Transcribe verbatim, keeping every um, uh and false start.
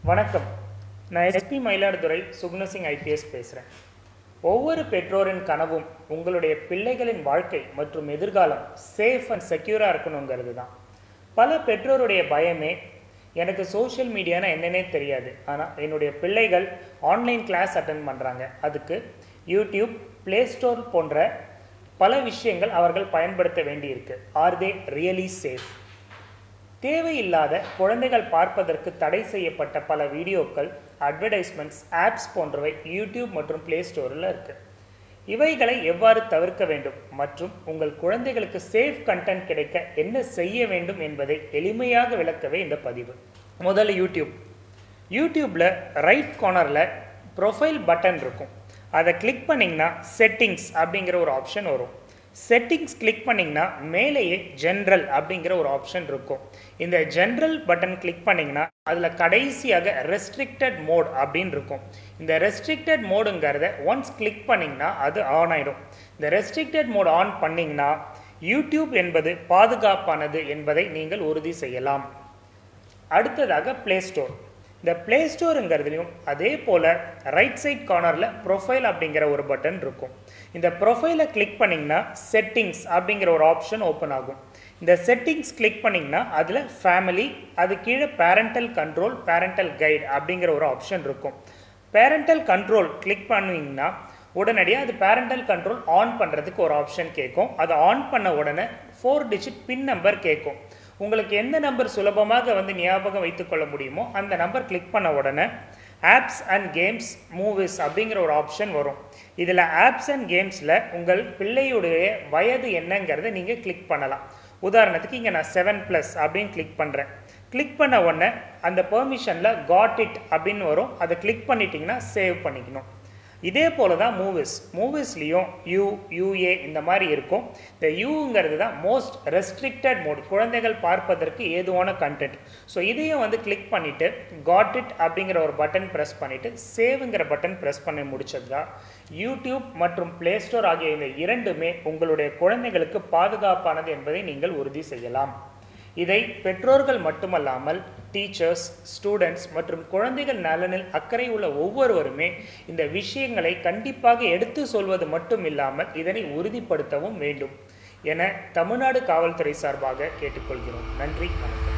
வணக்கம். நான் SP Mayiladuthurai சுகுணசிங் IPS பேசுகிறேன். ஒவ்வொரு பெற்றோரின் கனவும் உங்களுடைய பிள்ளைகளின் வாழ்க்கை மற்றும் எதிர்காலம் சேஃப் அண்ட் செக்யூராக இருக்கணுங்கிறது தான். பல பெற்றோருடைய பயமே, எனக்கு சோஷியல் மீடியானா என்னன்னே தெரியாது, ஆனால் என்னுடைய பிள்ளைகள் ஆன்லைன் கிளாஸ் அட்டென்ட் பண்ணுறாங்க, அதுக்கு யூடியூப், ப்ளே ஸ்டோர் போன்ற பல விஷயங்கள் அவர்கள் பயன்படுத்த வேண்டியிருக்கு. Are they really safe? தேவையில்லாத குழந்தைகள் பார்ப்பதற்கு தடை செய்யப்பட்ட பல வீடியோக்கள், அட்வர்டைஸ்மெண்ட்ஸ், ஆப்ஸ் போன்றவை யூடியூப் மற்றும் ப்ளே ஸ்டோரில் இருக்குது. இவைகளை எவ்வாறு தவிர்க்க வேண்டும் மற்றும் உங்கள் குழந்தைகளுக்கு சேஃப் கண்டென்ட் கிடைக்க என்ன செய்ய வேண்டும் என்பதை எளிமையாக விளக்கவே இந்த பதிவு. முதல்ல யூடியூப். யூடியூப்பில் ரைட் கார்னரில் ப்ரொஃபைல் பட்டன் இருக்கும். அதை கிளிக் பண்ணிங்கன்னா செட்டிங்ஸ் அப்படிங்கிற ஒரு ஆப்ஷன் வரும். செட்டிங்ஸ் கிளிக் பண்ணிங்கன்னா மேலேயே ஜென்ரல் அப்படிங்கிற ஒரு ஆப்ஷன் இருக்கும். இந்த ஜென்ரல் பட்டன் கிளிக் பண்ணிங்கன்னா அதில் கடைசியாக ரெஸ்ட்ரிக்டட் மோட் அப்படின்னு இருக்கும். இந்த ரெஸ்ட்ரிக்டட் மோடுங்கிறத ஒன்ஸ் கிளிக் பண்ணிங்கன்னா அது ஆன் ஆகிடும். இந்த ரெஸ்ட்ரிக்டட் மோட் ஆன் பண்ணிங்கன்னா யூடியூப் என்பது பாதுகாப்பானது என்பதை நீங்கள் உறுதி செய்யலாம். அடுத்ததாக ப்ளே ஸ்டோர். இந்த ப்ளே ஸ்டோருங்கிறதுலையும் அதே போல் ரைட் சைட் கார்னரில் ப்ரொஃபைல் அப்படிங்கிற ஒரு பட்டன் இருக்கும். இந்த ப்ரொஃபைலை கிளிக் பண்ணிங்கன்னா செட்டிங்ஸ் அப்படிங்கிற ஒரு ஆப்ஷன் ஓப்பன் ஆகும். இந்த செட்டிங்ஸ் கிளிக் பண்ணிங்கன்னா அதில் ஃபேமிலி, அது கீழே பேரண்டல் கண்ட்ரோல், பேரண்டல் கைட் அப்படிங்கிற ஒரு ஆப்ஷன் இருக்கும். பேரண்டல் கண்ட்ரோல் கிளிக் பண்ணிங்கன்னா உடனடியாக அது பேரண்டல் கண்ட்ரோல் ஆன் பண்ணுறதுக்கு ஒரு ஆப்ஷன் கேட்கும். அதை ஆன் பண்ண உடனே ஃபோர் டிஜிட் பின் நம்பர் கேட்கும். உங்களுக்கு எந்த நம்பர் சுலபமாக வந்து ஞாபகம் வைத்துக்கொள்ள முடியுமோ அந்த நம்பர் கிளிக் பண்ண உடனே ஆப்ஸ் அண்ட் கேம்ஸ், மூவிஸ் அப்படிங்கிற ஒரு ஆப்ஷன் வரும். இதில் ஆப்ஸ் அண்ட் கேம்ஸில் உங்கள் பிள்ளையுடைய வயது என்னங்கிறத நீங்கள் கிளிக் பண்ணலாம். உதாரணத்துக்கு இங்கே நான் செவன் ப்ளஸ் அப்படின்னு கிளிக் பண்ணுறேன். கிளிக் பண்ண உடனே அந்த பெர்மிஷனில் காட் இட் அப்படின்னு வரும். அதை கிளிக் பண்ணிட்டீங்கன்னா சேவ் பண்ணிக்கணும். இதே போல் தான் மூவிஸ். மூவிஸ்லேயும் யூ, யூஏ இந்த மாதிரி இருக்கும். இந்த யூங்கிறது தான் மோஸ்ட் ரெஸ்ட்ரிக்டட் மோட், குழந்தைகள் பார்ப்பதற்கு ஏதுவான கண்டென்ட். ஸோ இதையும் வந்து கிளிக் பண்ணிவிட்டு காட் இட் அப்படிங்கிற ஒரு பட்டன் ப்ரெஸ் பண்ணிவிட்டு சேவுங்கிற பட்டன் ப்ரெஸ் பண்ணி முடிச்சது தான் யூடியூப் மற்றும் ப்ளே ஸ்டோர் ஆகிய இந்த இரண்டுமே உங்களுடைய குழந்தைகளுக்கு பாதுகாப்பானது என்பதை நீங்கள் உறுதி செய்யலாம். இதை பெற்றோர்கள் மட்டுமல்லாமல் டீச்சர்ஸ், ஸ்டூடெண்ட்ஸ் மற்றும் குழந்தைகள் நலனில் அக்கறை உள்ள ஒவ்வொருவருமே இந்த விஷயங்களை கண்டிப்பாக எடுத்து சொல்வது மட்டும் இல்லாமல் இதனை உறுதிப்படுத்தவும் வேண்டும் என தமிழ்நாடு காவல்துறை சார்பாக கேட்டுக்கொள்கிறோம். நன்றி, வணக்கம்.